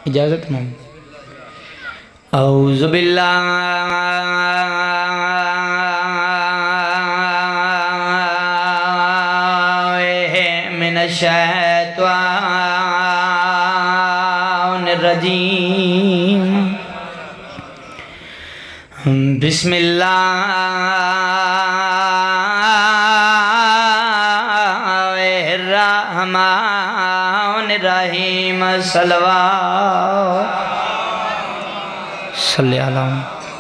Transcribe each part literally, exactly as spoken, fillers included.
اجازت میں اعوذ باللہ من الشیطان الرجیم بسم اللہ الرحمن الرحیم صلوات صلی اللہ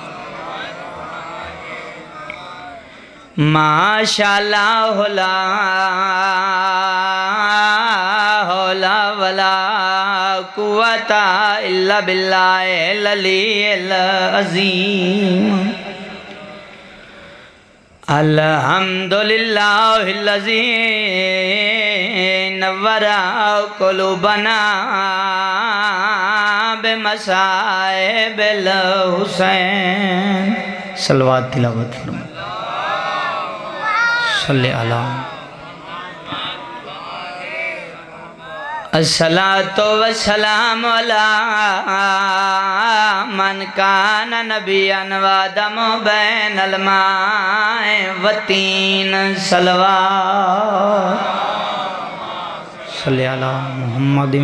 ماشاءاللہ لا حول ولا قوة الا باللہ العلی العظیم الحمدللہ الذی نور قلوبنا بمصائب الحسین صلوات تلاوت فرمائیں صلی اللہ الصلاة والسلام علی من کان نبیا وآدم بین الماء والطین صلوات صلی اللہ محمد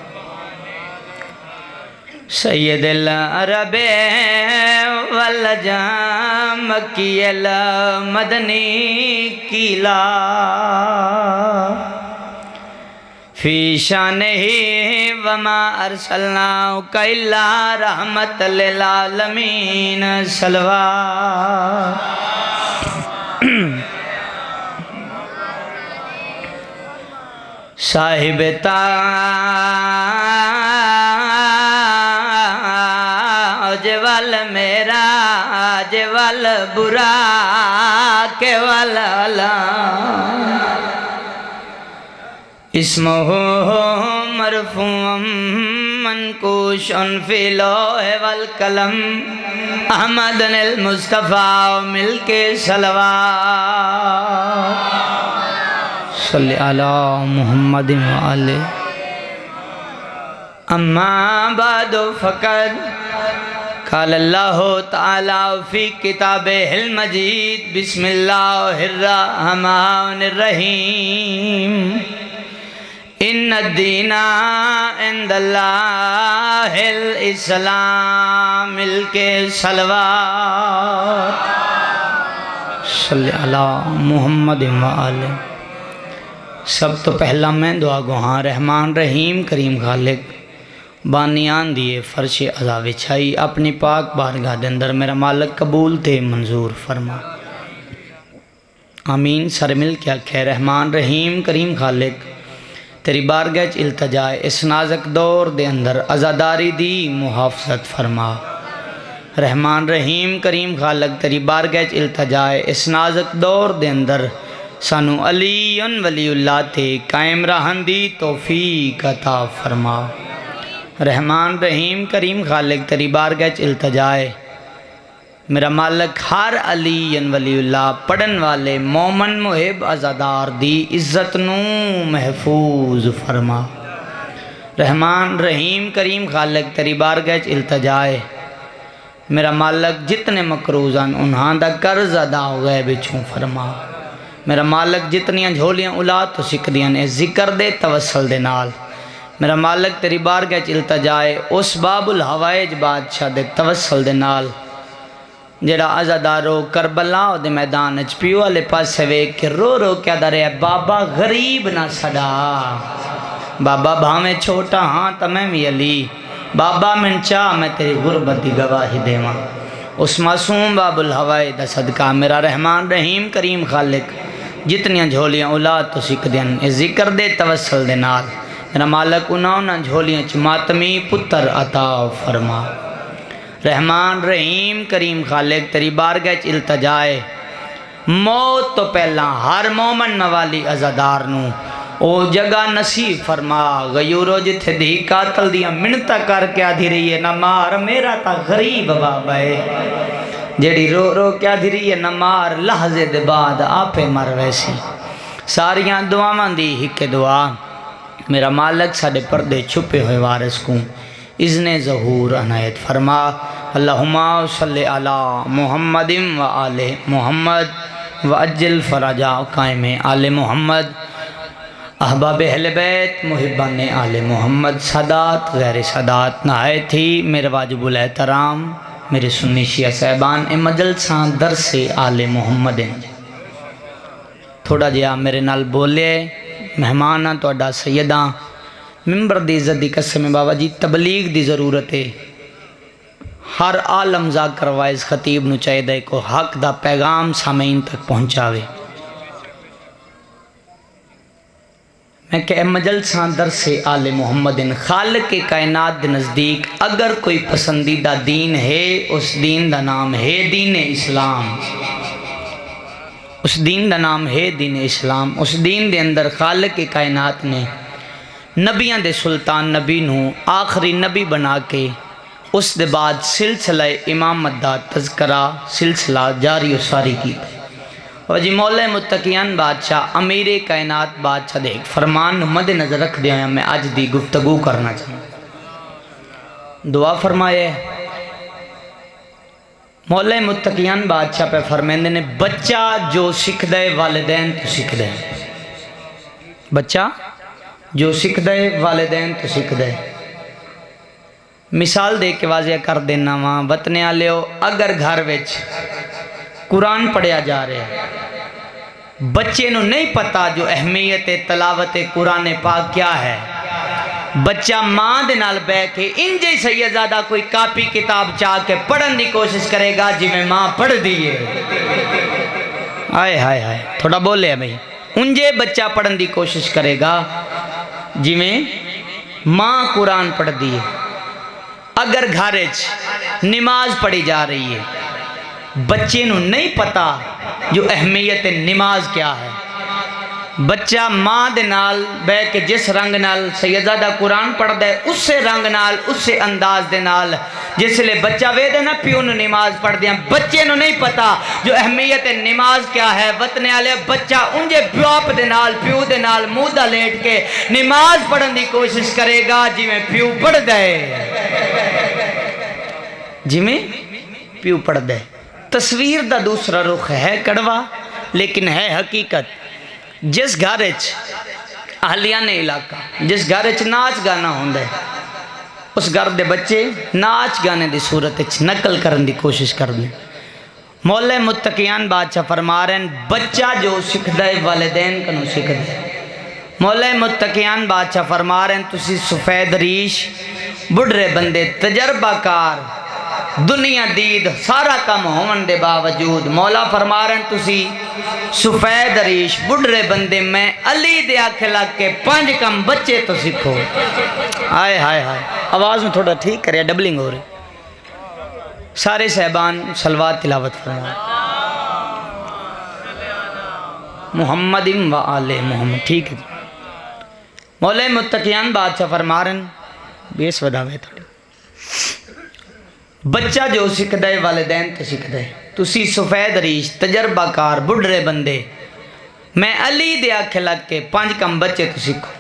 سید العرب والعجم مکی المدنی کیلا فی شانہ وما ارسلناک الا رحمت للعالمین صلوات صاحب تاج والمعراج والبراق والعلم اسمہ مرفوع منقوش فی لوح والقلم احمد المصطفیٰ ملک صلوات صلی اللہ محمد وآلہ اما بعد فقد قال اللہ تعالی فی کتابہ المجید بسم اللہ الرحمن الرحیم ان الدین عند اللہ الاسلام ملک صلوات صلی اللہ محمد وآلہ سب تو پہلا میں دعا گوہاں رحمان رحیم کریم خالق بانیان دیئے فرش عزا وچھائی اپنی پاک بارگاہ دے اندر میرا مالک قبول تے منظور فرما آمین سر مل کیا کہ رحمان رحیم کریم خالق تیری بارگاہ چ التجائے اس نازک دور دے اندر عزاداری دی محافظت فرما رحمان رحیم کریم خالق تیری بارگاہ چ التجائے اس نازک دور دے اندر سانو علی ولی اللہ تے قائم رہن دی توفیق عطا فرما رحمان رحیم کریم خالق تیری بارگاہ چ التجائے میرا مالک ہر علی ولی اللہ پڑھن والے مومن محب عزادار دی عزت نو محفوظ فرما رحمان رحیم کریم خالق تیری بارگاہ چ التجائے میرا مالک جتنے مقروضاں انہاں دا قرض ادا ہو گئے بچوں فرما میرا مالک جتنیاں جھولیاں اولاد تو سکھ دیاں نے ذکر دے توسل دے نال میرا مالک تیری بارگاہ چ التجائے اس باب الحوائج بادشاہ دے توسل دے نال جڑا عزادارو کربلا دے میدان اچ پیو والے پاسے ویکھ کے رو رو کیا درے بابا غریب نہ سڑا بابا بھاویں چھوٹا ہاں تمہیں بھی علی بابا من چاہ میں تیری غربت دی گواہی دیواں اس معصوم باب الحوائج دا صدقہ میرا رحمان رحیم کریم خالق جتنیاں جھولیاں اولاد تو سکھ دیاں ذکر دے توسل دے نال میرا مالک انہوں نہ جھولیاں چ ماتمی پتر عطا فرما رحمان رحیم کریم خالق تیری بارگاہ چ التجائے موت تو پہلا ہر مومن نوالی عزادار نو او جگہ نصیب فرما غیورو جتھے دی قاتل دیا منتا کر کے آدھی رہی ہے نہ مار میرا تا غریب بابا ہے جیڑی رو رو کے آدھی رہی ہے نہ مار لحظے دے بعد آپے مر ویسی ساریاں دعاواں دی ہی کے دعا میرا مالک ساڑے پردے چھپے ہوئے وارث کو اذن ظہور عنایت فرما۔ اللہم صلی علی محمد و آل محمد و اجل فرجا قائم آل محمد، احباب اہل بیت محبان آل محمد، سادات غیر سادات نہایت ہی میرے واجب الاحترام میرے سنی شیعہ صاحبان اے مجلساں درس آل محمد تھوڑا جہا میرے نال بولے مہمان ہاں تہاڈا سیداں ممبر دی عزت دی قسم بابا جی تبلیغ دی ضرورت ہے، ہر عالم ذاکر وائز خطیب نو چاہیے کو حق دا پیغام سامعین تک پہنچاوے۔ میں کہ مجلساں درس آل محمد خالق کائنات دے نزدیک اگر کوئی پسندیدہ دین ہے اس دین دا نام ہے دین اسلام، اس دین دا نام ہے دین اسلام۔ اس دین دے اندر خالق کائنات نے نبیاں دے سلطان نبی نو آخری نبی بنا کے اس دے بعد سلسلہ امامت دا تذکرہ سلسلہ جاری و ساری کی۔ اور جی مولا متقیان بادشاہ امیر کائنات بادشاہ دے ایک فرمان مد نظر رکھ دیا ہے، میں آج دی گفتگو کرنا چاہوں۔ دعا فرمائے مولا متقیان بادشاہ پہ فرمیندے نے بچہ جو سکھ دے والدین تو سکھ دے، بچہ جو سکھ دے والدین تو سکھ دے۔ مثال دے کے واضح کر دینا وہاں وطنے آلیو اگر گھر وچ قرآن پڑھیا جا رہے ہیں، بچے نو نہیں پتا جو اہمیت تلاوت قرآن پاک کیا ہے، بچہ ماں دے نال بے کے انجے سیدزادہ کوئی کاپی کتاب چاہ کے پڑھن دی کوشش کرے گا جی میں ماں پڑھ دیئے۔ آئے ہائے ہائے تھوڑا بولے بھئی، انجے بچہ پڑھن دی کوشش کرے گا جی میں ماں قرآن پڑھ دیئے۔ اگر گھارج نماز پڑھی جا رہی ہے، بچے نو نہیں پتا جو اہمیت نماز کیا ہے، بچہ ماں دے نال بے کے جس رنگ نال سیدزادہ قرآن پڑھ دے اس سے رنگ نال اس سے انداز دے نال جس لئے بچہ وے دے نا پیو نو نماز پڑھ دیا، بچے نو نہیں پتا جو اہمیت نماز کیا ہے۔ وطنے آلے بچہ انجے باپ دے نال پیو دے نال مودہ لیٹ کے نماز پڑھن دی کوشش کرے گا جی میں پیو پڑھ دے، جی میں پیو پڑھ دے۔ تصویر دا دوسرا رخ ہے کڑوا لیکن ہے حقیقت۔ جس گھارج اہلیان علاقہ جس گھارج ناچ گانا ہوندہ ہے اس گھر دے بچے ناچ گانے دی صورت نقل کرن دی کوشش کر دیں۔ مولا متقیان بادشاہ فرما رہے ہیں بچہ جو سکھ دے والدین کنو سکھ دے۔ مولا متقیان بادشاہ فرما رہے ہیں تسی سفید ریش بڑھرے بندے تجربہ کار دنیا دید سارا کم ہون دے باوجود مولا فرما رہے ہیں تسی سفید ریش بڑھرے بندے میں علی دے آکھے لگ کے پانچ کم بچے تو سکھو۔ آئے ہائے ہائے آواز میں تھوڑا ٹھیک کریا ڈبلنگ ہو رہی۔ سارے صحبان صلوات تلاوت فرما محمد و آل محمد، ٹھیک ہے۔ مولا متقیان بادشاہ فرما رہے ہیں بیس وداوے تھوڑی بچہ جو سکھ دے والدین تو سکھ دے، تسی سفید ریش تجربہ کار بڑھرے بندے میں علی دے آکھے لگ کے پانچ کم بچے تو سکھو۔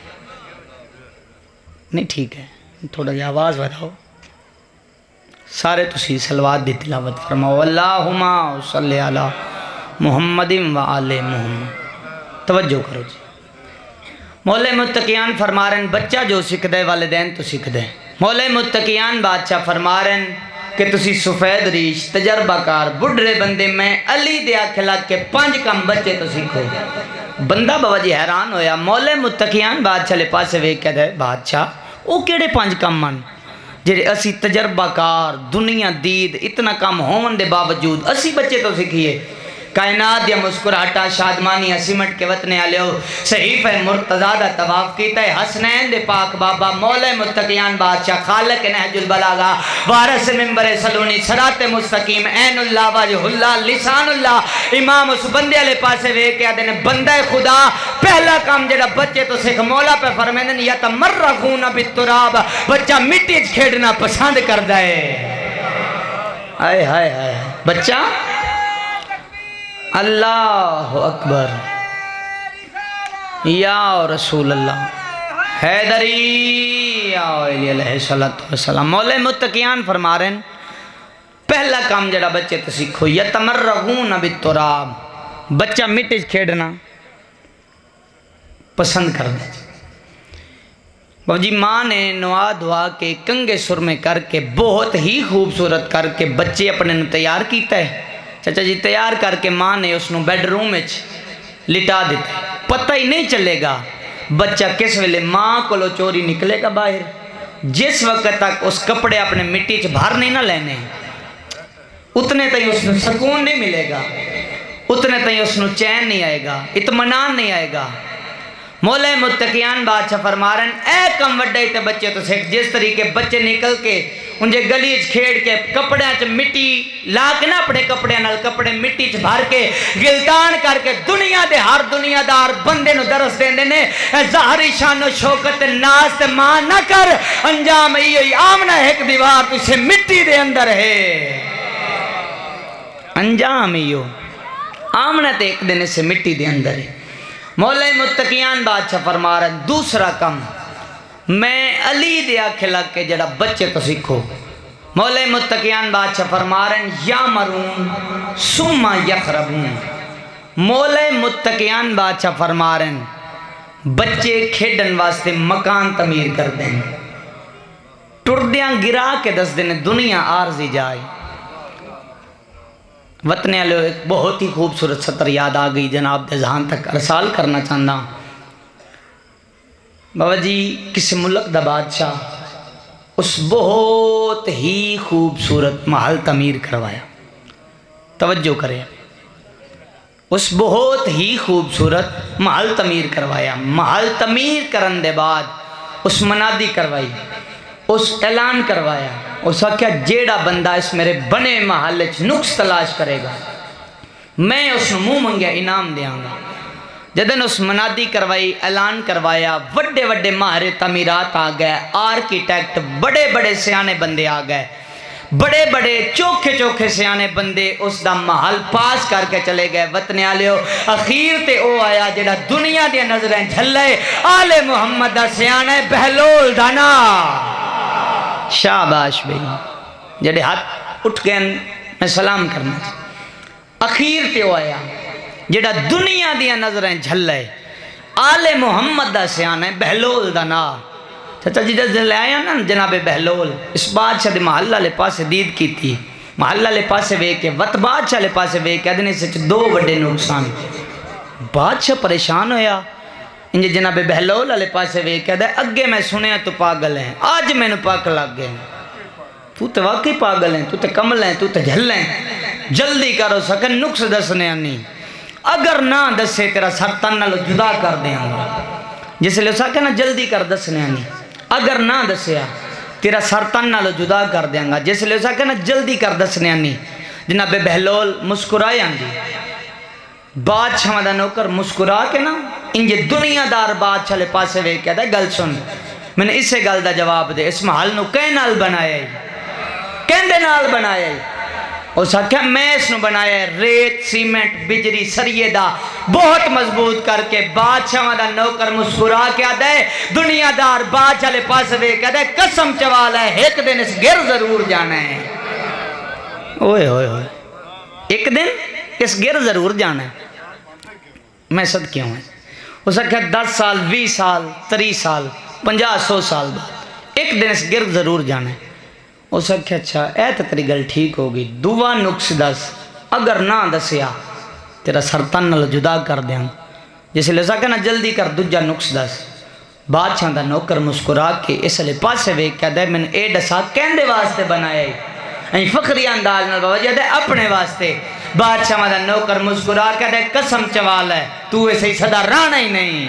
نہیں ٹھیک ہے تھوڑا جا آواز بڑھاؤ، سارے تسی صلوات دی تلاوت فرماؤ۔ اللہم صلی علی محمد و آل محمد، توجہ کرو جی۔ مولا متقیان فرما رہے ہیں بچہ جو سکھ دے والدین تو سکھ دے۔ مولا متقیان بادشاہ فرما رہے ہیں کہ تسی سفید ریش تجربہ کار بڑھرے بندے میں علی دے آکھے لگ کے پانچ کم بچے تو سکھو۔ بندہ بابا جی حیران ہویا، مولا متقیان بادشاہ لے پاسے وے کہہ دے بادشاہ او کیڑے پانچ کم من جڑے اسی تجربہ کار دنیا دید اتنا کم ہون دے باوجود اسی بچے تو سکھیے۔ کائنات یا مسکراہٹا شادمانی سمٹ کے وطنے آلیو صحیفہ مرتضیٰ دا طواف کیتا ہے حسنین دے پاک بابا مولا متقیان بادشاہ خالق نہج البلاغہ وارث ممبر سلونی صراط مستقیم عین اللہ وجہ اللہ لسان اللہ امام اس بندے علیہ پاسے وے کیا دینے بندہ خدا پہلا کام جڑا بچے تو سکھ مولا پہ فرمیندن یا تمرغون بالتراب بچہ مٹی کھیڑنا پسند کر دائے۔ آئے ہائے ہائے بچہ اللہ اکبر یا رسول اللہ حیدری انبیاء علیہ السلام مولا متقیان فرما رہے ہیں پہلا کام جڑا بچے تو سیکھو یتمرغون بالتراب، بچہ مٹی کھیڑنا پسند کر دے۔ بابا جی ماں نے نوا دعا کے کنگے سرمے کر کے بہت ہی خوبصورت کر کے بچے اپنے نے تیار کیتا ہے۔ چچا جی تیار کر کے ماں نے اس نو بیڈ روم وچ لٹا دیتا ہے، پتہ ہی نہیں چلے گا بچہ کس ویلے ماں کو لو چوری نکلے گا باہر، جس وقت تک اس کپڑے اپنے مٹی چ باہر نہیں نہ لینے اتنے تھی اس نے سکون نہیں ملے گا، اتنے تھی اس نے چین نہیں آئے گا، اطمینان نہیں آئے گا۔ مولا متقیان بادشاہ فرما رہے ہیں اے کم وڈے تے بچے تو سیکھ، جس طریقے بچے نکل کے انجھے گلی کھیڑ کے کپڑے چ مٹی لا کے نہ اپنے کپڑے نال کپڑے مٹی چ بھر کے گلتان کر کے دنیا دے ہر دنیا دار بندے نو درس دیندے نے ظاہری شان و شوکت ناز تے ماں نہ کر، انجام یہ آمنا ایک دیوار تو اسے مٹی دے اندر ہے، انجام یہ آمنا تے ایک دن سے مٹی دے اندر ہے۔ مولا متقیان بادشاہ فرما رہا ہے دوسرا کم میں علی دے آکھے لگ کے جڑا بچے تو سیکھو۔ مولا متقیان بادشاہ فرما رہے ہیں یا مرون ثم یخربون، مولا متقیان بادشاہ فرما رہے ہیں بچے کھیڈن واسطے مکان تعمیر کر دیں، ٹردیاں گرا کے دس دن دنیا عارضی جائے۔ وطن علیہ ایک بہت ہی خوبصورت سطر یاد آ گئی جناب دے ذہان تک ارسال کرنا چاہتا ہوں۔ بابا جی کسی ملک دا بادشاہ اس بہت ہی خوبصورت محل تعمیر کروایا، توجہ کرے، اس بہت ہی خوبصورت محل تعمیر کروایا، محل تعمیر کرن دے بعد اس منادی کروائی، اس اعلان کروایا، اس وقت جیڑا بندہ اس میرے بنے محل نقص تلاش کرے گا میں اس منہ منگیا انعام دیاں گا۔ جدن اس منادی کروائی اعلان کروایا وڈے وڈے ماہر تعمیرات آ گئے، آرکیٹیکٹ بڑے بڑے سیانے بندے آ گئے، بڑے بڑے چوکھے چوکھے سیانے بندے اس دا محل پاس کر کے چلے گئے۔ وطن آلیو اخیر تے او آیا جڑا دنیا دیا نظریں جھلے آل محمد دا سیانے بہلول دانا شاباش بھئی جڑے ہاتھ اٹھ گئے میں سلام کرنا چاہتا۔ اخیر تے وہ آیا جڑا دنیا دیا نظریں جھلے آل محمد دا سیانے بہلول دا نا۔ چچا جی جب لے آیا نا جناب بہلول اس بادشاہ دے محلہ لے پاسے دید کی تھی، محلہ لے پاسے وے کے وط بادشاہ لے پاسے وے کے ادنے سے دو بڑے نقصان، بادشاہ پریشان ہویا انجھے جناب بہلول علیہ پاسے وے کہہ دے اگے میں سنیا تو پاگل ہیں، آج میں نے پاک لگ گئے، تو تے واقعی پاگل ہیں، تو تے کمل ہیں، تو تے جھل ہیں، جلدی کرو سکن نقص دسنے آنی، اگر نہ دسے تیرا سر تن نہ لو جدا کر دیں گا، جسے لے سکے نا جلدی کر دسنے آنی، اگر نہ دسیا تیرا سر تن نہ لو جدا کر دیں گا، جسے لے سکے نا جلدی کر دسنے آنی۔ جناب بہلول مسکرائے آنی، بادشاہ مدہ نوکر مسکرا کے نا انجھے دنیا دار بادشاہ لے پاسے وے کہتا ہے گل سن، میں نے اسے گل دا جواب دے، اس محل نو کہیں نال بنایا ہے، کہیں دے نال بنایا ہے، اس کہا میں اس نو بنایا ہے ریت سیمنٹ بجری سریے دا بہت مضبوط کر کے۔ بادشاہ مدہ نوکر مسکرا کے آدھا ہے دنیا دار بادشاہ لے پاسے وے کہتا ہے قسم چوالا ہے ایک دن اس گر ضرور جانا ہے، اوئے ہوئے ہوئے ایک دن اس گر ضرور جانا ہے، میں صد کیوں ہیں اس نے کہا دس سال بیس سال تری سال پنجا سو سال بعد ایک دن اس گرد ضرور جانا ہے۔ اس نے کہا اچھا اے تو تیری گل ٹھیک ہوگی، دعا نقص دس اگر نہ دسیا تیرا سرطان نہ جدا کر دیں، جسے لے سکے نا جلدی کر دجا نقص دس۔ بادشاہ دا نوکر مسکرا کے اس لئے پاسے وے کہہ دے میں نے اے ڈسا کہندے واسطے بنایا ہے، فخری انداز میں بابا جہدے اپنے واسطے۔ بادشاہ مدہ نوکر مسکرا کہہ دے قسم چوال ہے تو ایسے ہی صدا رانا ہی نہیں،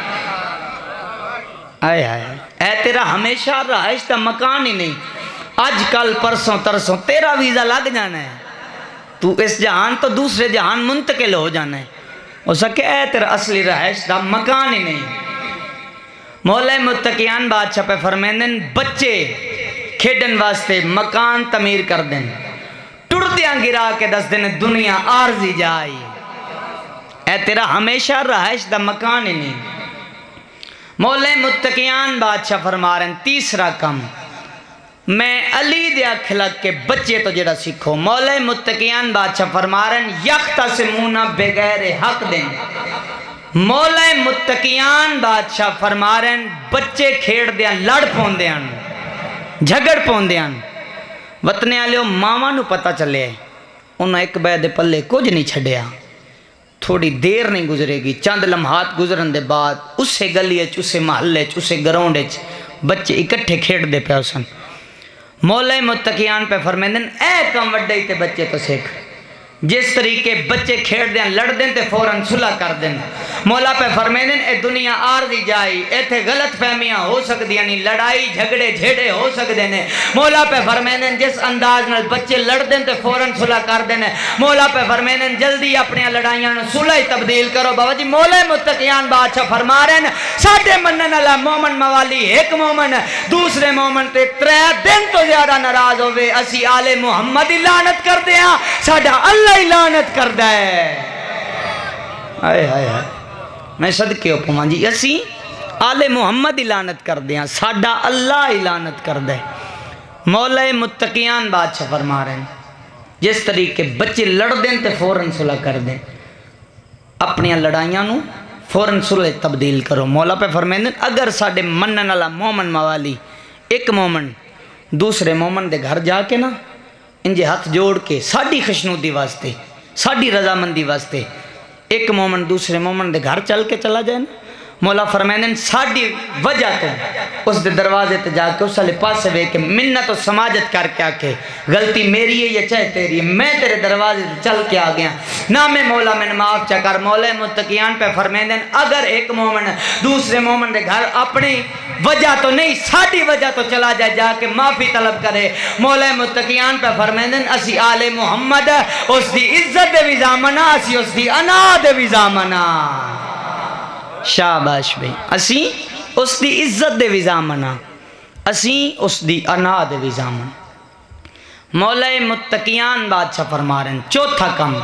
آئے آئے اے تیرا ہمیشہ رہائش تا مکان ہی نہیں، آج کل پرسوں ترسوں تیرا ویزا لگ جانا ہے، تو اس جہان تو دوسرے جہان منتقل ہو جانا ہے۔ اس کہ اے تیرا اصلی رہائش تا مکان ہی نہیں۔ مولا متقیان بادشاہ پہ فرمیندن بچے کھیڈن واسطے مکان تعمیر کر دیں، ٹردیاں گرا کے دس دن دنیا عارضی جائی، اے تیرا ہمیشہ رہائش دا مکان ہی نہیں۔ مولا متقیان بادشاہ فرما رہے ہیں تیسرا کم میں علی دیا کھلک کے بچے تو جڑا سیکھو. مولا متقیان بادشاہ فرما رہے ہیں یختصمون بغیر حق دیں. مولا متقیان بادشاہ فرما رہے ہیں بچے کھیڑ دیاں لڑ پون دیاں جھگڑ پون دیاں. وطنے آلیو ماما نو پتہ چلے انہوں ایک بیدے پلے کچھ نہیں چھڑیا. تھوڑی دیر نہیں گزرے گی چند لمحات گزرن دے بعد اسے گلیے اسے محلے اسے گراؤنڈے بچے اکٹھے کھیڑ دے پہ اسن. مولا متقیان پہ فرمیندن اے کم وڈے تے بچے تو سیکھ. جس طریقے بچے کھیڑ دیں لڑ دیں تے فوراً صلح کر دیں. مولا پہ فرمیندن اے دنیا عارضی جائی اے تھے غلط فہمیاں ہو سکتی یعنی لڑائی جھگڑے جھیڑے ہو سکتے ہیں. مولا پہ فرمیندن جس انداز نال بچے لڑ دیں تے فوراً صلح کر دیں. مولا پہ فرمیندن جلدی اپنی لڑائیاں صلح تبدیل کرو. بابا جی مولا متقیان بادشاہ فرما رہے ہیں ساڈے منن والا مومن موالی ایک مومن دوسرے مومن تے ترے دن تو زیادہ ناراض ہوئے اسی آل محمد ہی لعنت کر دیا ساڈا اللہ لعنت کر دے. آئے آئے آئے میں صدقے ہو پوان جی اسی آل محمد ہی لعنت کر دیا ساڈا اللہ ہی لعنت کر دے. مولا متقیان بادشاہ فرما رہے ہیں جس طریقے بچے لڑ دیں تے فوراً صلح کر دیں اپنی لڑائیاں نو فوراً صلح تبدیل کرو. مولا پہ فرمائیں اگر ساڈے منن والا مومن موالی ایک مومن دوسرے مومن دے گھر جا کے نا انجے ہاتھ جوڑ کے ساڑی خشنودی واسطے ساڑی رضامندی واسطے ایک مومن دوسرے مومن دے گھر چل کے چلا جائے نا مولا فرمائن ساڑی وجہ تو اس دے دروازے تے جا کے اس والے پاسے وے کہ منت و سماجت کر کے آکے غلطی میری ہے یا چاہے تیری ہے میں تیرے دروازے تے چل کے آ گیا نام مولا میں معاف چکر. مولا متقیان پہ فرمائن اگر ایک مومن دوسرے مومن دے گھر اپنی وجہ تو نہیں ساڑی وجہ تو چلا جائے جا کے معافی طلب کرے. مولا متقیان پہ فرمائن اسی آل محمد اس دی عزت دے وزامنا اسی اس دی انا دے وزامنا. شاباش بھئی اسی اس دی عزت دے وزامنا اسی اس دی انا دے وزامنا. مولا متقیان بادشاہ فرما رہے ہیں چوتھا کم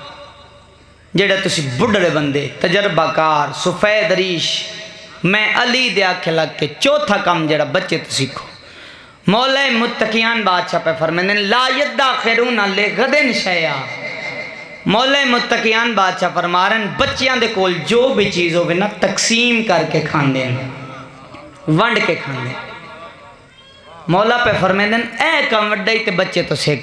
جڑا تسی بڑھڑے بندے تجربہ کار سفید ریش میں علی دیا کھلک کے چوتھا کم جڑا بچے تو سیکھو. مولا متقیان بادشاہ پہ فرمائیں لا یدخرون لغدن شیئا. مولا متقیان بادشاہ فرما رہے ہیں بچیاں دے کول جو بھی چیز ہوئے نا تقسیم کر کے کھان دیں ونڈ کے کھان دیں. مولا پہ فرمائیں اے کم وڈائی تے بچے تو سیکھ.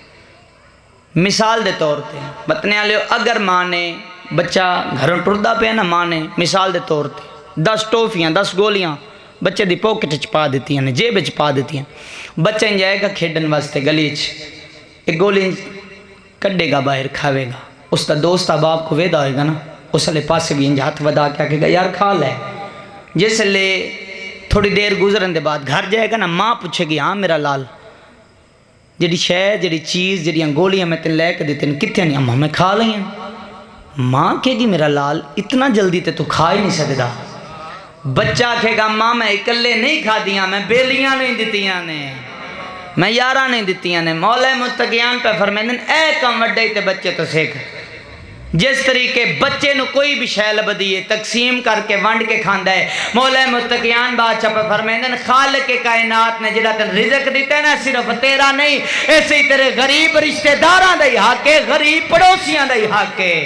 مثال دے طور تے بتنے آلے اگر ماں نے بچہ گھروں ٹردہ پہ نا ماں نے مثال دے طور تے دس ٹوفیاں دس گولیاں بچے دی پوکٹ چپا دیتی ہیں جیب چپا دیتی ہیں. بچہ ان جائے گا کھیڈن واسطے گلیچ ایک گولی کڈے گا باہر کھاوے گا اس کا دوست باپ کو ویدہ ہوئے گا نا اس لئے پاسے بھی انجا ہاتھ ودا کیا کہ گا یار کھا لے. جس لئے تھوڑی دیر گزرن دے بعد گھر جائے گا نا ماں پوچھے گی ہاں میرا لال جڑی شے جڑی چیز جڑیاں گولیاں میں تن لے کے دیتے ہیں کتنے نہیں ہم ہمیں کھا لیں ہیں. ماں کہے گی میرا لال اتنا جلدی تے تو کھا ہی نہیں سکتا. بچہ کہے گا ماں میں اکلے نہیں کھا دیاں میں بیلیاں نہیں دیتیاں نے میں یارہ نہیں دیتیاں نے. مولا متقیان پہ فرمائیں اے کم وڈے تے بچے تو سیکھ. جس طریقے بچے نو کوئی بھی شے لبدی ہے تقسیم کر کے ونڈ کے کھاندا ہے. مولا متقیان بادشاہ پہ فرمائیں خالق کے کائنات نے جڑا تن رزق دیتا ہے نا صرف تیرا نہیں ایسے ہی تیرے غریب رشتہ داراں دا ہی حق ہے غریب پڑوسیاں دا ہی حق ہے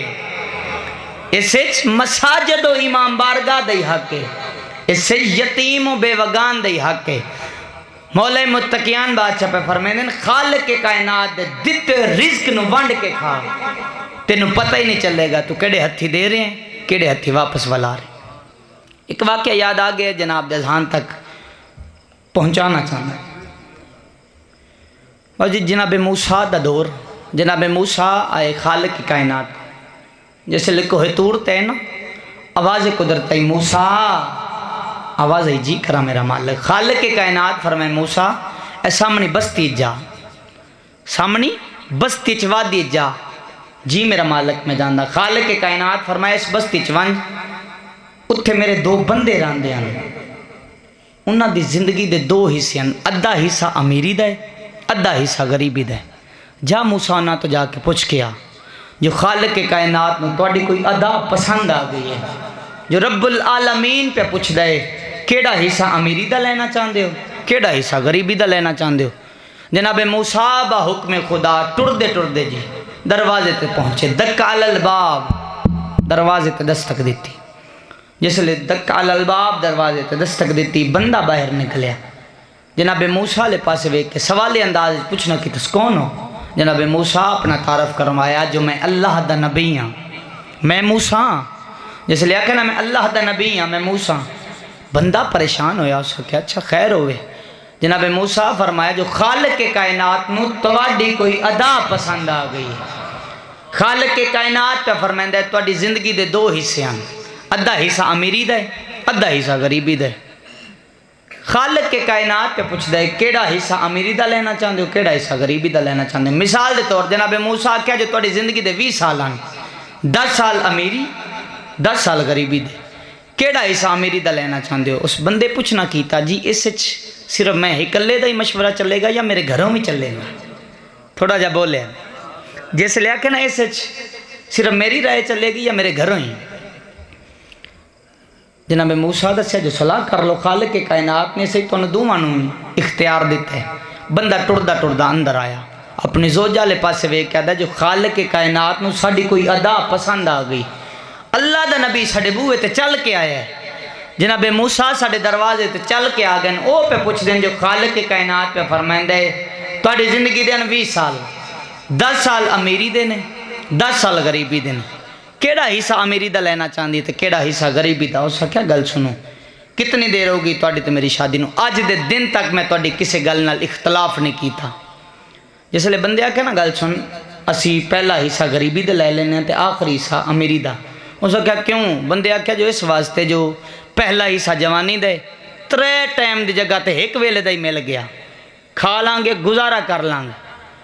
اسے مساجد و امام بارگاہ دا ہی حق ہے اسے یتیم و بے وگان دا ہی حق ہے. مولا متقیان بادشاہ پہ فرمائیں خالق کے کائنات دے دیتے رزق نو ونڈ کے کھا تینوں پتہ ہی نہیں چلے گا تو کیڑے ہتھی دے رہے ہیں کیڑے ہتھی واپس والا رہے ہیں. ایک واقعہ یاد آگئے جناب دے ذہان تک پہنچانا چاہنا ہے. اور جی جناب موسیٰ دا دور جناب موسیٰ آئے خالق کی کائنات جیسے لکھو ہے تور تے نا آواز قدرت ہے موسیٰ آواز ہے جی کرا میرا مالک. خالق کی کائنات فرمائے موسیٰ اے سامنی بستی جا سامنی بستی چوا دی جا جی میرا مالک میں جاندہ. خالق کی کائنات فرمائے اس بستی چوانج اتھے میرے دو بندے راندے ہیں انہاں دی زندگی دے دو حصے ہیں ادھا حصہ امیری دے ادھا حصہ غریبی دے. جا موسیٰ نہ تو جا کے پوچھ کیا جو خالق کے کائنات میں توڑی کوئی ادا پسند آ گئی ہے جو رب العالمین پہ پوچھ دے کیڑا حصہ امیری دا لینا چاہندے ہو کیڑا حصہ غریبی دا لینا چاہندے ہو جناب موسیٰ با حکم خدا ٹر دے ٹر دے جی دروازے تے پہنچے دک علی الباب دروازے تے دستک دیتی جس لئے دک علی الباب دروازے تے دستک دیتی بندہ باہر نکلیا جناب موسیٰ لے پاسے وے کے سوالی انداز پوچھنا کہ تس کون ہو جناب موسیٰ اپنا تعارف کروایا جو میں اللہ دا نبی ہاں میں موسیٰ جس لئے کہنا میں اللہ دا نبی ہاں میں موسیٰ بندہ پریشان ہویا اس کو کیا اچھا خیر ہوئے جناب موسیٰ فرمایا جو خالق کے کائنات نو تواڈی کوئی ادا پسند آ گئی خالق کے کائنات پہ فرمائندہ ہے تواڈی زندگی دے دو حصے ہیں ادھا حصہ امیری دے ادھا حصہ غریبی دے خالق کے کائنات پہ پوچھ دے کیڑا حصہ امیری دا لینا چاہندے ہو کیڑا حصہ غریبی دا لینا چاہندے ہو مثال دے طور جناب موسیٰ کیا جو تواڈی زندگی دے وی سال ہیں دس سال امیری دس سال غریبی دے کیڑا حصہ امیری دا لینا چاہندے ہو اس بندے پوچھنا کیتا جی اس صرف میں ہی کلے دا ہی مشورہ چلے گا یا میرے گھروں میں چلے گا تھوڑا جا بولے جیسے لیا کہ نا اس صرف میری رائے چلے گی یا میرے گھروں ہی جناب موسیٰ دسیا جو صلاح کر لو خالق کے کائنات نے سے تو نے دو مانوں اختیار دیتا ہے بندہ ٹردہ ٹردہ اندر آیا اپنی زوجہ لے پاسے وے کہا ہے جو خالق کے کائنات نو ساڑی کوئی ادا پسند آ گئی اللہ دا نبی ساڑے بوئے تے چل کے آیا ہے جناب موسیٰ ساڑے دروازے تے چل کے آگئے او پہ پوچھ دیں جو خالق کے کائنات پہ فرمائندہ ہے تو آڑی زندگی دیں وی سال دس سال امیری دینے دس سال غریبی دینے کیڑا حصہ امیری دا لینا چاہندی تے کیڑا حصہ غریبی دا اس کا کیا گل سنو کتنی دیر ہوگی تو آڑی تے میری شادی نو آج دے دن تک میں تو آڑی کسی گل نال اختلاف نہیں کی تھا جس لئے بندے آکے نا گل سن اسی پہلا حصہ غریبی دے لے لینے تے آخری حصہ امیری دا اس کا کیا کیوں بندے آکے جو اس واسطے جو پہلا حصہ جوانی دے ترے ٹائم دی جگہ تے ایک ویلے دا ہی مل گیا کھا لانگے گزارا کر لانگے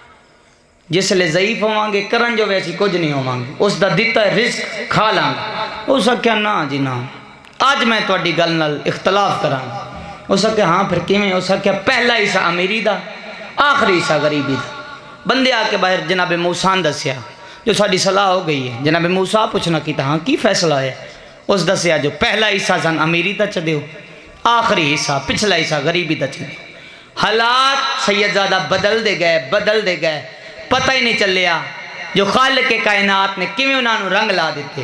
جس لئے ضعیف ہوانگے کرن جو ویسی کچھ نہیں ہوانگے اس دا دیتا ہے رزق کھا لانگے اس کا کیا نا جی نا آج میں تو اڈی گل نال اختلاف کرانگا اس کا کیا ہاں پھر کیویں اس کا کیا پہلا حصہ امیری دا آخری حصہ غریبی دا بندے آکے باہر جناب موسیٰ دسیا جو ساڑی صلاح ہو گئی ہے جناب موسیٰ پوچھنا کیتا ہاں کی فیصلہ ہے اس دسیا جو پہلا حصہ سن امیری دا چھ دیو آخری حصہ پچھلا حصہ غریبی دا چھ دیو حالات سیدزادہ بدل دے گئے بدل دے گئے پتہ ہی نہیں چلیا جو خالق کے کائنات نے کیویں انہوں رنگ لا دیتے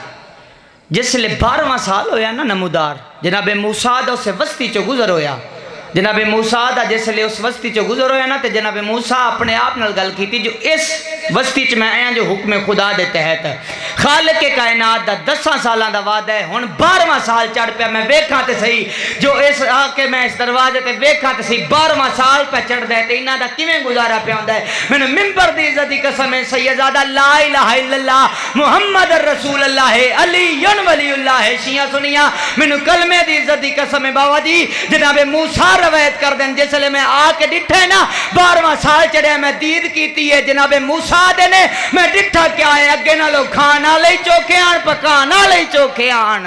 جس لئے بارہواں سال ہویا نا نمودار جناب موسیٰ دا اسے وسطی چو گزر ہویا جناب موسیٰ دا جس لئے اس وسطی چو گزر ہویا نا تے جناب موسیٰ اپنے آپ نال گل کی تھی جو اس وسطی چ میں آیا جو حکم خدا دے تحت خالق کے کائنات دا دساں سالان دا وعدہ ہے ہن بارہواں سال چڑھ پیا میں ویکھاں تے صحیح جو اس آ کے میں اس دروازے تے ویکھاں تے صحیح بارہواں سال پہ چڑھ دے تے انہاں دا کیویں گزارا پیا ہوندا ہے مینوں منبر دی عزت دی قسم ہے سیدزادہ لا الہ الا اللہ محمد رسول اللہ علی ولی اللہ شیعہ سنیاں مینوں کلمے دی عزت دی قسم ہے بابا جی جناب موسیٰ روایت کر دیں جس لئے میں آ کے ڈٹھے نا بارہواں سال چڑھے میں دید کیتی ہے جناب موسیٰ دینے میں ڈٹھا کیا ہے اگے نہ لو کھانا لئی چوکے آن پکانا لئی چوکے آن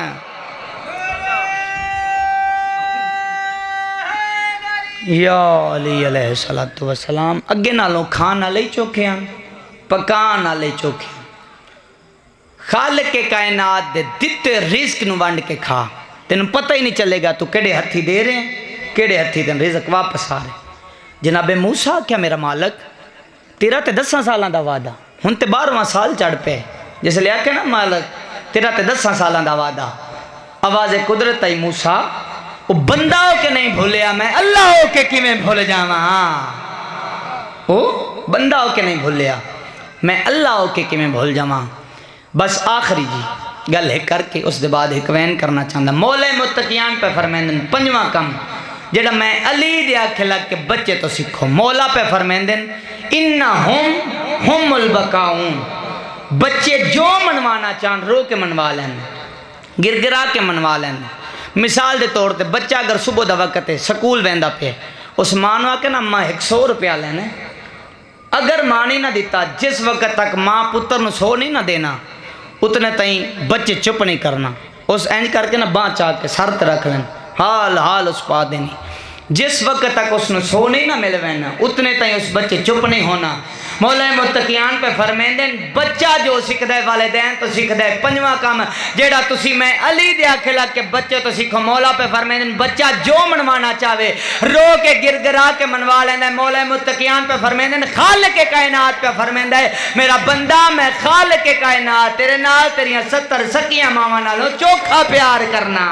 یا علی علیہ السلام اگے نہ لو کھانا لئی چوکے آن پکانا لئی چوکے آن خالق کے کائنات دے دیتے رزق نو ونڈ کے کھا تینوں پتہ ہی نہیں چلے گا تو کیڑے ہتھی دے رہے ہیں کیڑے ہتھی دن رزق واپس آ رہے جناب موسیٰ کیا میرا مالک تیرا تے دساں سالاں دا وعدہ ہن تے بارہواں سال چڑھ پے جس لئے آکے نا مالک تیرا تے دساں سالاں دا وعدہ آواز قدرت آئی موسیٰ وہ بندہ ہو کے نہیں بھولیا میں اللہ ہو کے کی میں بھول جاواں وہ بندہ ہو کے نہیں بھولیا میں اللہ ہو کے کی میں بھول جاواں بس آخری جی گل ہے کر کے اس دے بعد حکوین کرنا چاہتا مولا متقیان پہ فرمیندن پنجواں کم جڑا میں علی دیا کھلک کے بچے تو سکھو مولا پہ فرمیندن انہم ہم البقاؤن بچے جو منوانا چاہن رو کے منوا لیں گر گرا کے منوا لیں مثال دے طور تے بچہ اگر صبح دا وقت ہے سکول ویندہ پہ اس مانوا کے نا ماں ایک سو روپیہ لینے اگر ماں نہیں نہ دیتا جس وقت تک ماں پتر نو سو نہیں نہ دینا اتنے تائیں بچے چپ نہیں کرنا اس اینج کر کے نا باں چاہ کے سر تے رکھ لیں حال حال اس پا دینی جس وقت تک اس نے سو نہیں نہ مل وینا اتنے تائیں اس بچے چپ نہیں ہونا۔ مولا متقیان پہ فرمیندیں بچہ جو سکھدہ والدین تو سکھدہ پنجواں کام جیڑا تسی میں علی دیا کھلا کہ بچے تو سکھو۔ مولا پہ فرمیندیں بچہ جو منوانا چاہوے رو کے گر گرا کے منوا لیندے۔ مولا متقیان پہ فرمیندیں خالق کائنات پہ فرمیندیں میرا بندہ میں خالق کائنات تیرے نال تیریاں ستر سکیاں ماما نالوں چوکھا پیار کرنا۔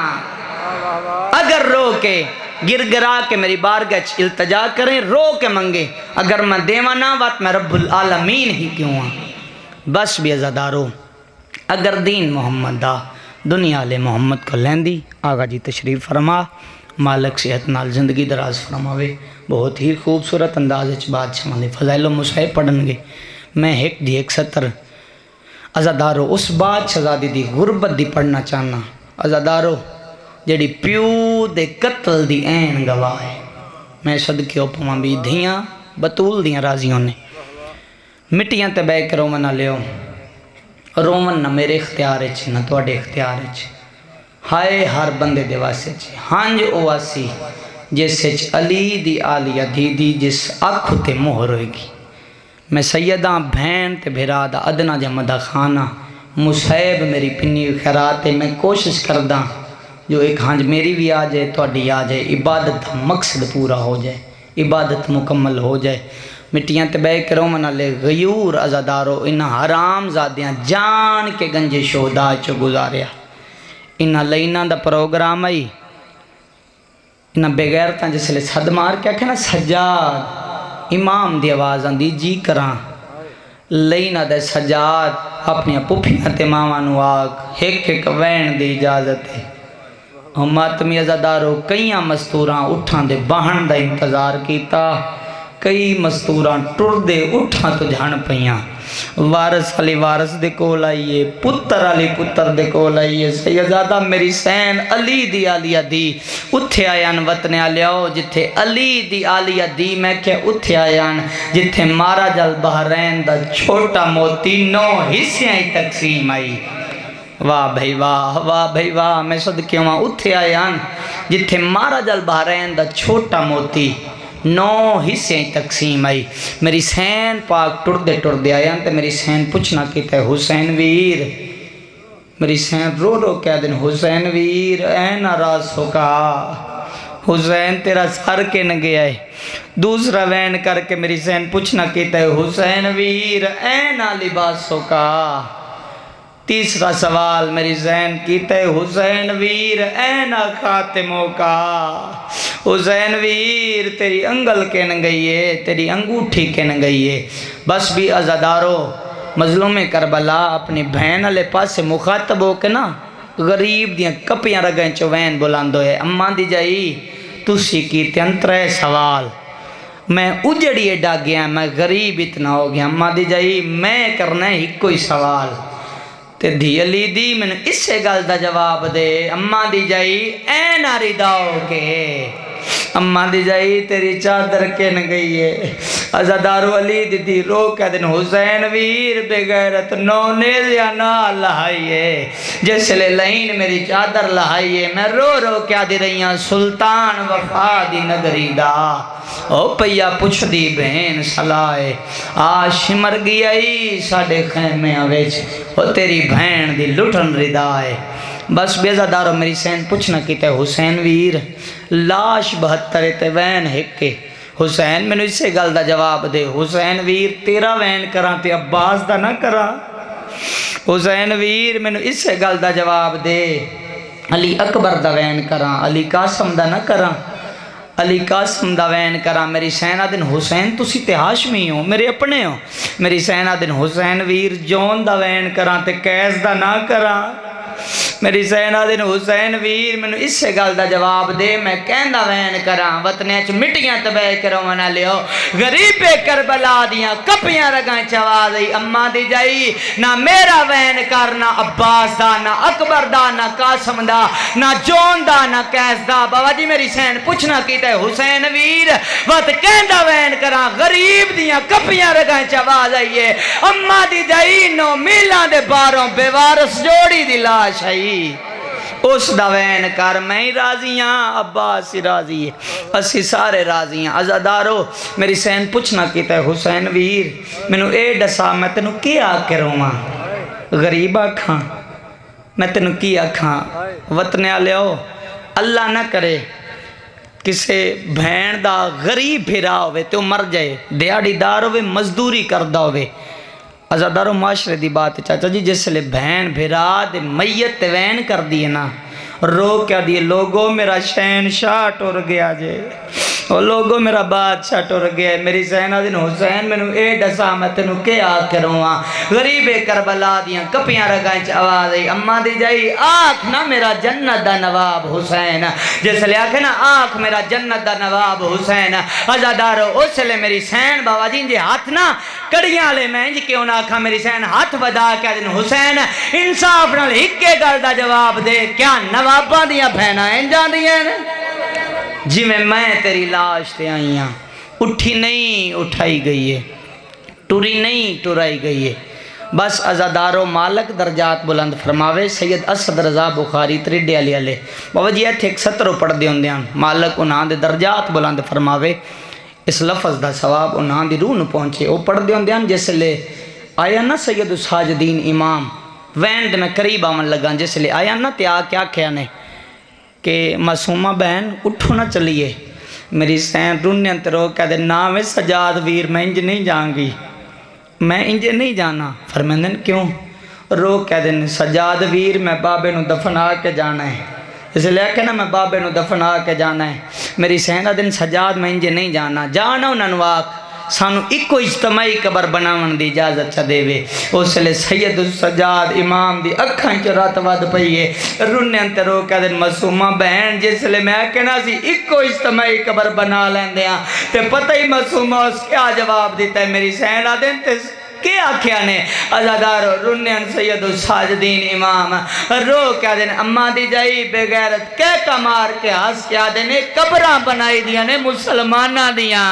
اگر رو کے گر گرا کے میری بارگاہ التجا کریں رو کے منگے اگر میں دیوانا وات میں رب العالمین ہی کیوں ہاں۔ بس بھی عزادارو اگر دین محمد دا دنیا لے محمد کو لیندی آغا جی تشریف فرما مالک صحت نال زندگی دراز فرماوے۔ بہت ہی خوبصورت انداز اچ بادشاہ نے فضائل و مصائب پڑھن گے۔ میں ایک دی ایک ستر عزادارو اس بادشاہ زادی دی غربت دی پڑھنا چاہنا۔ عزادارو جڑی پیو دے قتل دی این گواہ ہے میں صدقے اوپما بھی دھیاں بطول دیاں رازیوں نے مٹیاں تے بے کے رومن نہ لیو رومن نہ میرے اختیار اچھے نہ توڑے اختیار اچھے ہائے ہر بندے دے واسے اچھے ہانج اواسی جس اچھ علی دی آلیہ دی دی جس اکھو تے مہر ہوئے گی۔ میں سیدہ بھین تے بھرادہ ادنا جمدہ خانہ مصیب میری پنی خیراتے میں کوشش کردہ جو ایک ہانج میری بھی آ جائے توڑی آ جائے عبادت مقصد پورا ہو جائے عبادت مکمل ہو جائے۔ مٹیاں تے بے کرو منہ لے غیور عزادارو انہا حرام زادیاں جان کے گنجے شہدہ چو گزاریا۔ انہا لینہ دا پروگرام آئی انہا بغیرتاں جس لئے صد مار کیا کہنا سجاد امام دی آواز آن دی جی کران لینہ دے سجاد اپنی پوپیاں تے مامانو آگ ایک ایک وین دی اجازت ہے۔ ماتمی عزادارو کئیاں مستوراں اٹھان دے باہن دا انتظار کیتا کئی مستوراں ٹر دے اٹھان تو جھان پہیاں وارس علی وارس دے کول آئیے پتر علی پتر دے کول آئیے سیدزادہ میری سین علی دی آلیہ دی اتھے آیان وطن آلیاؤ جتھے علی دی آلیہ دی میں کہ اتھے آیان جتھے مارا جل بحرین دا چھوٹا موتی نو حصیاں ہی تقسیم آئی۔ واہ بھائی واہ واہ بھائی واہ میں صدقے وہاں اتھے آیان جتھے مارا جل بحرین دا چھوٹا موتی نو حصے تقسیم آئی۔ میری سین پاک ٹر دے ٹر دے آیان تے میری سین پوچھنا کیتا ہے حسین ویر میری سین رو رو کیا دن حسین ویر این راسو کا حسین تیرا سر کے نگے آئے۔ دوسرا وین کر کے میری سین پوچھنا کیتا ہے حسین ویر این لباسو کا۔ تیسرا سوال میری ذہن کیتا ہے حسین ویر اینا خاتموں کا حسین ویر تیری انگل کے نگئیے تیری انگوٹھی کے نگئیے۔ بس بھی عزادارو مظلوم کربلا اپنی بہن علیہ پاس سے مخاطب ہو کے نا غریب دیاں کپیاں رگیں چوین بلاندو ہے اماں دی جائی تُسی کی تینترے سوال میں اجڑی اڈا گیا میں غریب اتنا ہو گیا اماں دی جائی میں کرنا ہی کوئی سوال تے دھی علی دی میں نے اس سے گل دا جواب دے اماں دی جائی این آری داؤ کے اماں دی جائی تیری چادر کے نگئی ہے۔ عزادارو علی دی دی رو کہ دن حسین ویر بے غیرت نو نیزیا نا لہائیے جیسے لے لہین میری چادر لہائیے میں رو رو کیا دی رہیاں سلطان وفا دی نگری دا او پیا پچھ دی بہن سلائے آج مر گئی ساڑے خیمے آویچ او تیری بہن دی لٹن ردائے۔ بس بیزادارو میری سین پوچھنا کیتے حسین ویر لاش بہتر تے وین ہکے حسین میں نے اس سے گل دا جواب دے حسین ویر تیرا وین کران تے عباس دا نہ کران حسین ویر میں نے اس سے گل دا جواب دے علی اکبر دا وین کران علی قاسم دا نہ کران علی قاسم دا وین کران۔ میری سینہ دن حسین تسی تے ہاشمی ہو میرے اپنے ہو میری سینہ دن حسین ویر جون دا وین کران تے کیس دا نہ کران میری سینہ دن حسین ویر میں اس سے گل دا جواب دے میں کہندہ وین کران وطنے چھ مٹیاں تبے کرو منا لیو غریب کربلا دیاں کپیاں رگاں چواز ای اماں دی جائی نہ میرا وین کرنا عباس دا نہ اکبر دا نہ قاسم دا نہ جون دا نہ کیس دا بابا جی میری سین پوچھنا کیتا ہے حسین ویر وط کہندہ وین کران غریب دیاں کپیاں رگاں چواز آئیے اماں دی جائی نو میلان دے باروں بے وارس جوڑی دی لاش آئی اس دا وین کر میں ہی راضی ہاں عباس ہی راضی ہے اسی سارے راضی ہیں عزادارو میری سین پوچھنا کیتا ہے حسین ویر مینوں اے دسا میں تینوں کی آکھ کے رواں غریب آکھاں میں تینوں کی آکھاں وطن آلیو اللہ نہ کرے کسے بھین دا غریب پھرا ہوئے تو مر جائے دیاڑی دار ہوئے مزدوری کردہ ہوئے عزادارو معاشرے دی بات چاچا جی جس لئے بھین بھرا دے میت وین کر دیئے نا رو کیا دیئے لوگوں میرا شہن شاہ ٹور گیا جے او لوگوں میرا بادشاہ ٹور گیا میری سینہ دن حسین میں نو اے ڈسا میں تنو کے آکھ کروں آن غریب کربلا دیاں کپیاں رگائیں چھ آواز ہے اممہ دی جائی آکھ نا میرا جنت دا نواب حسین جس لئے آکھ نا آکھ میرا جنت دا نواب حسین عزادارو اس لئے میری سین بابا جی جی ہاتھ نا کڑیاں لے میں جی کیوں نہ آکھا میری سین ہاتھ بدا کیا دن حسین انصاف نال ہکے گل دا جواب دے کیا نواباں دیاں بھینا ہیں جان دیاں جی میں میں تیری لاش تے آئی ہاں اٹھی نہیں اٹھائی گئی ہے ٹوری نہیں ٹورائی گئی ہے بس عزادارو مالک درجات بلند فرماوے سید اسد رضا بخاری تریڈے علی علی بابا جی ایتھے ایک ستروں پڑھ دے ہوندے ہیں مالک انہاں دے درجات بلند فرماوے اس لفظ دا ثواب انہاں دی روح نو پہنچے وہ پڑھ دے ہوندے ہیں جس لے آیا نا سید الساجدین امام وین دے میں قریب آمن لگا جس لے آیا نا تے آ کیا کیا نے کہ معصومہ بہن اٹھو نہ چلیے میری سین رونے انترو کہہ دے نام سجاد ویر میں انج نہیں جان گی میں انج نہیں جانا فرمیندن کیوں رو کہہ دے سجاد ویر میں بابے نو دفنا کے جانا ہے اس لئے کہ نا میں بابے نو دفنا کے جانا ہے میری سینہ دن سجاد میں انج نہیں جانا جانا انہاں نواک سانو ایکو اجتماعی قبر بناون دی اجازت چا دے وے اس لئے سید السجاد امام دی اکھاں چرات واد پئیے رونے انتے رو کہہ دن معصومہ بہن جس لئے میں کہنا سی ایکو اجتماعی قبر بنا لین دیا تے پتہ ہی معصومہ اس کیا جواب دیتا ہے میری سینہ دن تے کیا کیا نے عزادارو رنین سید الساجدین امام رو کیا دن اممہ دی جائی بے غیرت کہہ کمار کے ہاس کیا دن قبران بنائی دیا نے مسلمانہ دیا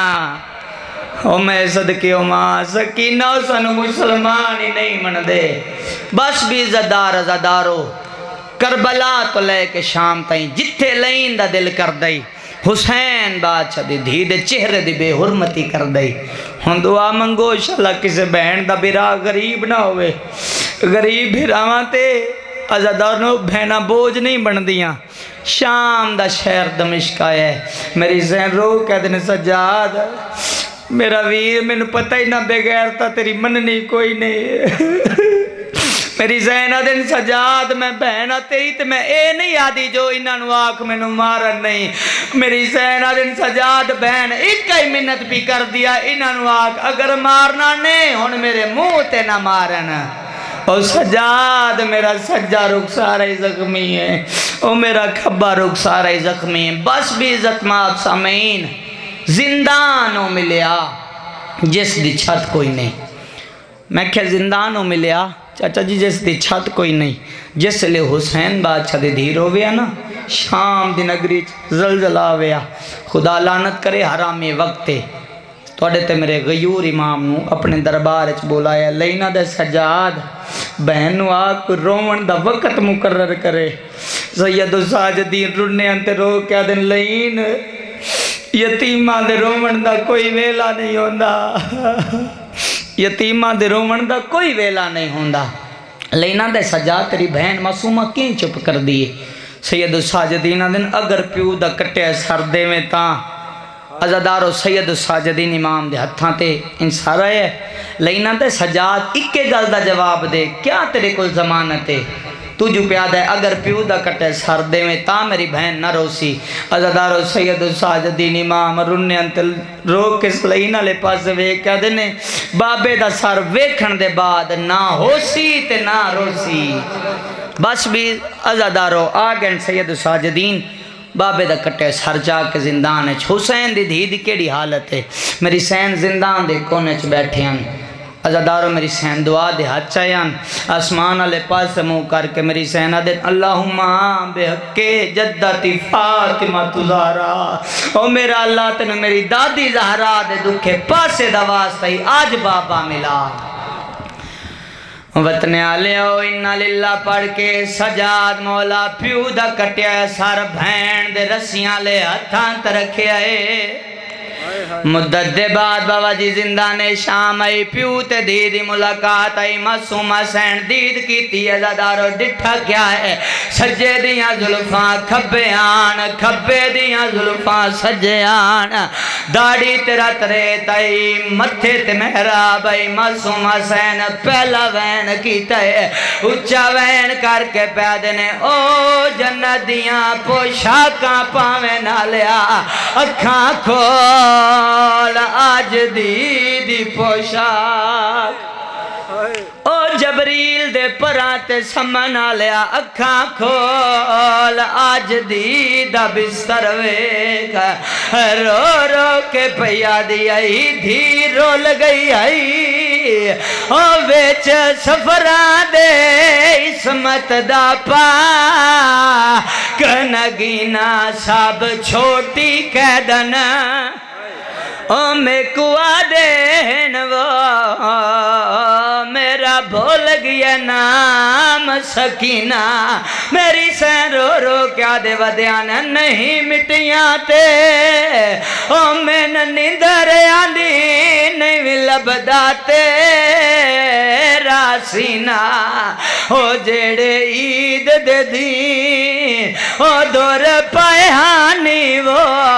او میں صدقی او ماں سکینہ سنو مسلمان ہی نہیں من دے بس بھی عزادار عزادارو کربلا تو لے کے شام تائیں جتھے لین دا دل کر دائی حسین بادشاہ دی دھی دے چہرے دی بے حرمتی کر دائی ہن دعا منگو انشاءاللہ کسے بہن دا برا غریب نہ ہوئے غریب بھراواں تے عزادارنو بہنہ بوجھ نہیں بن دیاں شام دا شہر دمشق آئے میری زین رو کہہ دن سجاد میرا ویر میں نے پتہ ہی نہ بغیر تا تیری مننی کوئی نہیں میری زینہ دن سجاد میں بہنہ تیری تے میں اے نہیں آدھی جو انہاں نواک میں نو مارن نہیں میری زینہ دن سجاد بہن ایک کئی منت بھی کر دیا انہاں نواک اگر مارنا نہیں ہون میرے منہ تے نہ مارن او سجاد میرا سجا رخسارہ زخمی ہے او میرا کھبا رخسارہ زخمی ہے بس بھی عزت ماب سامعین زندانوں ملیا جس دی چھت کوئی نہیں میں کیا زندانوں ملیا چاچا جی جس دی چھت کوئی نہیں جس لئے حسین بادشاہ دی دھیر ہو گیا نا شام دی نگری زلزلہ ہویا خدا لعنت کرے حرامی وقتے توڑے تے میرے غیور امام نو اپنے دربار اچ بولایا لینا دے سجاد بہنو آگ رومن دا وقت مقرر کرے سید الساجدین رنے انتے رو کیا دن لین یتیمہ دے رومن دا کوئی ویلا نہیں ہوندہ یتیمہ دے رومن دا کوئی ویلا نہیں ہوندہ لینا دے سجاد تیری بہن معصومہ کین چپ کر دیئے سید الساجدین دن اگر پیو دا کٹے سردے میں تاں عزادارو سید الساجدین امام دے ہتھاں تے انسارہ ہے لینا دے سجاد اکے گل دا جواب دے کیا تیرے کل زمانت ہے تو جو پیادہ ہے اگر پیو دا کٹے سردے میں تا میری بہن نہ روسی عزادارو سید الساجدین امام رنے انتل رو کس لینا لے پاس وے کیا دینے بابے دا سر ویکھن دے بعد نہ ہوسی تے نہ روسی بس بھی عزادارو آگن سید الساجدین بابے دا کٹے سر جا کے زندان ہے حسین دی دھی دی کیڑی حالت ہے میری سین زندان دے کونے چ بیٹھے ہیں عزادارو میری سین دعا دے ہاتھ چاہیاں آسمان علی پاس سے منہ کر کے میری سینہ دے اللہم بے حق جدتی فاطمہ تزارا او میرا اللہ تنو میری دادی زہرا دے دکھے پاسے دا واسطہ ہی آج بابا ملا وطن آلے ہو انہا للہ پڑھ کے سجاد مولا پیو دا کٹیا سار بھین دے رسیاں لے ہتھاں ترکھے آئے مدت دے بعد بابا جی زندان شام آئی پیو تے دیدی ملاقات آئی معصوم حسین دید کی تی ازادارو ڈٹھا کیا ہے سجے دیاں ظلفاں کھبے آن کھبے دیاں ظلفاں سجے آن داڑی تیرا ترے تائی متھے تے محراب آئی معصوم حسین پہلا وین کیتا ہے اچھا وین کر کے پیدنے او جنت دیاں پوشاکاں پاویں نہ لیا اکھاں کھو آج دی دی پوشاک او جبریل دے پراتے سمنا لیا اکھاں کھول آج دی دا بستر ویک رو رو کے پیا دی آئی دھی رول گئی آئی او ویچ سفران دے اسمت دا پا کنگینا سب چھوٹی قیدن او میں کوا دین وہ میرا بھول گیا نام سکینہ میری سین رو رو کیا دے ودیانا نہیں مٹیاں تے او میں نیندر آندی نہیں لبداتے راسینہ او جیڑے عید دے دی او دور پائہانی وہ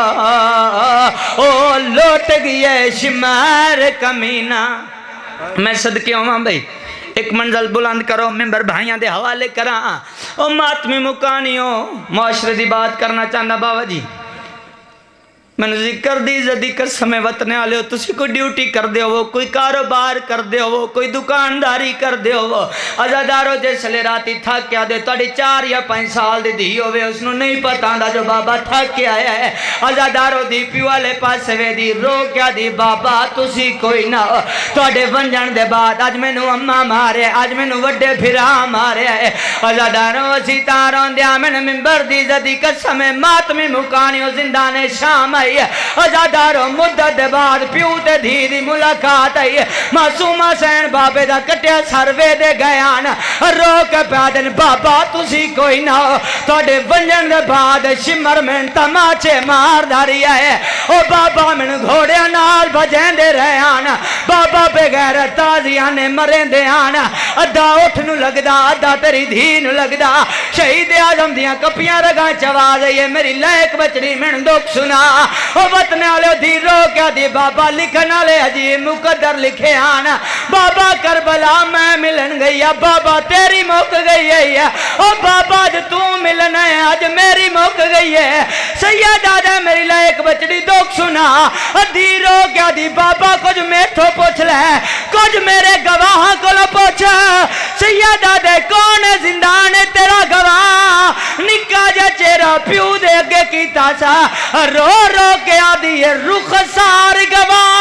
او لوٹ گیا شمار کمینہ میں صدقے ہوں بھائی ایک منزل بلند کرو ممبر بھائیاں دے حوالے کراں او ماتمی مکانیوں معاشرے دی بات کرنا چاہنا بابا جی میں نے ذکر دی زدی قسم وطنے آلے ہو تسی کوئی ڈیوٹی کر دے ہو کوئی کاروبار کر دے ہو کوئی دکانداری کر دے ہو ازادارو جیسے لے راتی تھاک کیا دے توڑی چار یا پانچ سال دی دی ہوئے اس نے نہیں پتا دا جو بابا تھاک کیا ہے ازادارو دی پیوالے پاسے وے دی رو کیا دی بابا تسی کوئی نہ ہو توڑے ونجن دے بعد آج میں نو اممہ مارے آج میں نو وڈے پھرا مارے ازادارو اسی تارون دیا میں نے ممبر دی زدی قسم ماتمی مکانیوں زندان شام ازادارو مدت بعد پیو تے دھی ملاقات آئی معصوم حسین بابے دا کٹیا سروے دے گیان رو کے پیدن بابا تسی کوئی نہ ہو توڑے ونجن دے بعد شمر میں تماچے مار داری آئے او بابا من گھوڑے نال بجین دے رہے آنا بابا پہ غیر تازیانے مرین دے آنا ادھا اٹھنو لگدا ادھا تیری دھینو لگدا شہید آزم دیاں کپیاں رگاں چواز یہ میری لائک بچڑی من دکھ سنا او وطنے آلے دی رو کیا دی بابا لکھنا لے عجیب مقدر لکھے آنا بابا کربلا میں ملن گئی ہے بابا تیری موک گئی ہے او بابا جو تو ملن ہے آج میری موک گئی ہے سید آدھا میری لائک بچڑی دوک سنا دی رو کیا دی بابا کچھ میٹھو پوچھ لے کچھ میرے گواہ کو لو پوچھ سید آدھے کون زندان تیرا گواہ نکا جا چیرا پیو دے اگے کی تاسا رو رو کے آدھی رخ سار گواہ